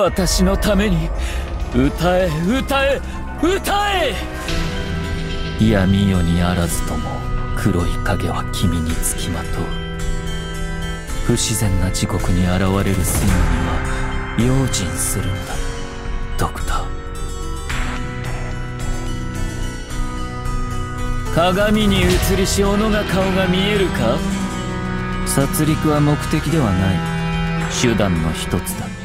私のために歌え歌え歌え。闇夜にあらずとも黒い影は君につきまとう。不自然な時刻に現れる睡魔には用心するんだ、ドクター。鏡に映りし小野が顔が見えるか。殺戮は目的ではない、手段の一つだ。